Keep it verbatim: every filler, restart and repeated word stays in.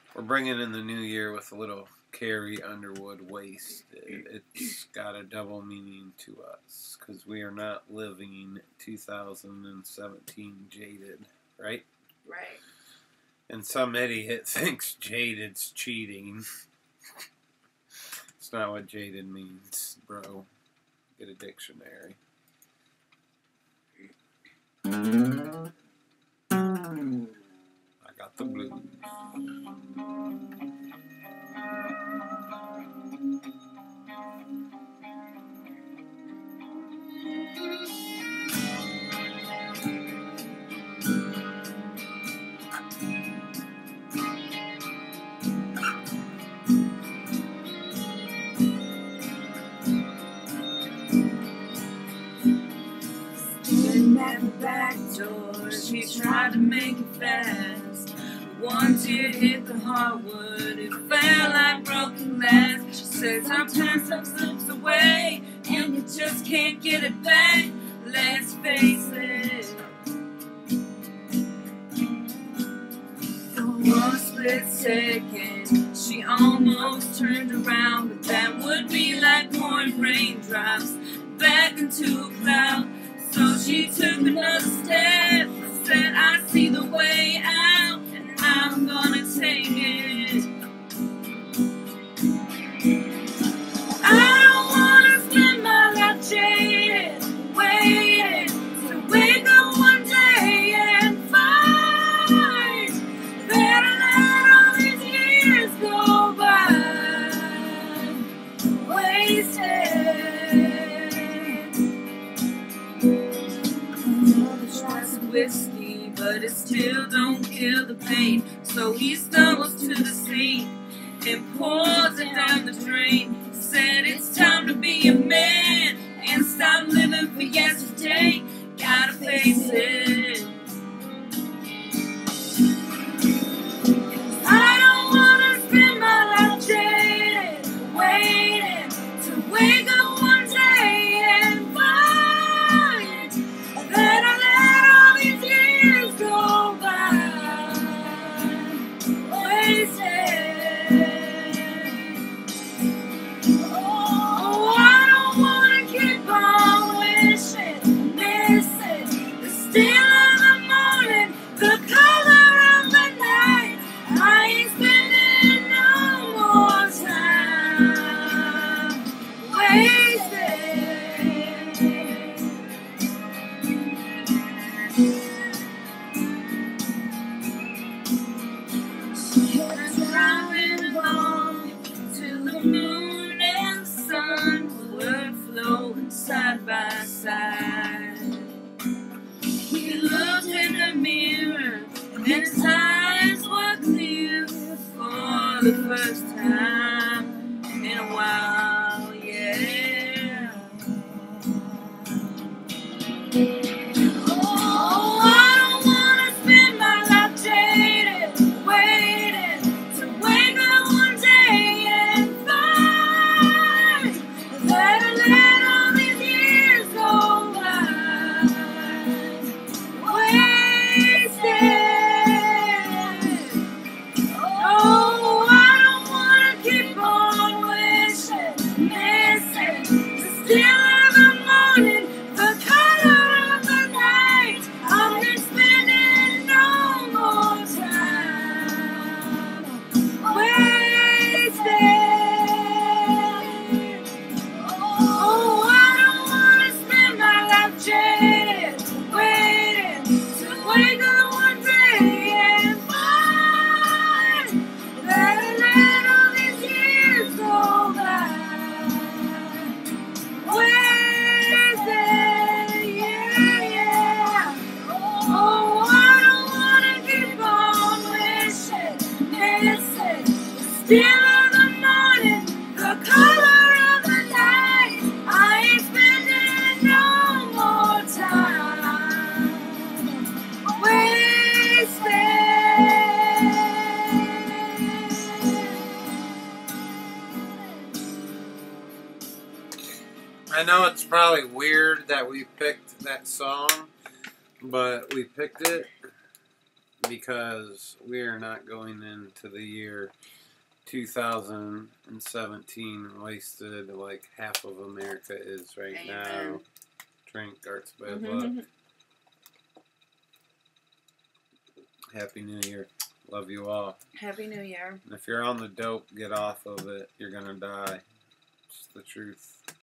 We're bringing in the new year with a little Carrie Underwood wasted. It's got a double meaning to us because we are not living two thousand seventeen jaded, right? Right. And some idiot thinks jaded's cheating. It's not what jaded means, bro. Get a dictionary. I got the blues. Sitting at the back door, she tried to make it fast. One tear hit the hardwood, it felt like broken glass. She said sometimes stuff slips away, and you just can't get it back. Let's face it. For one split second, she almost turned around, but that would be like pouring raindrops back into a cloud. So she took another step, said, I see the way out, and I'm gonna take it. I don't wanna spend my life jaded, waiting to wake up one day and find that I let all these years go by, wasted. Whiskey, but it still don't kill the pain. So he stumbles to the sink and pours it down the drain. He said it's time to be a man and stop living for yesterday. Gotta face it. I don't wanna spend my life jaded, waiting to wake up one day and find that I side by side. He looked in the mirror and his eyes were clear for the first time in a while, yeah. Oh, I don't wanna spend my life jaded, waiting to wake up one day and find that I let all these years go by, wasted. Oh, I don't wanna keep on wishing, missing the still of the morning, the color of the night. I've been spending no more time wasted. Oh, I don't wanna spend my life jaded, waiting to wake up one day and find that I let all these years go by, wasted, yeah, yeah. Oh, I don't wanna keep on wishing, missing the still of the morning, the color of the night. I ain't spending no more time wasted. I know it's probably weird that we picked that song, but we picked it because we are not going into the year two thousand seventeen wasted like half of America is right Amen. now. Drink Art's bad Mm-hmm. luck. Happy New Year. Love you all. Happy New Year. And if you're on the dope, get off of it. You're going to die. It's the truth.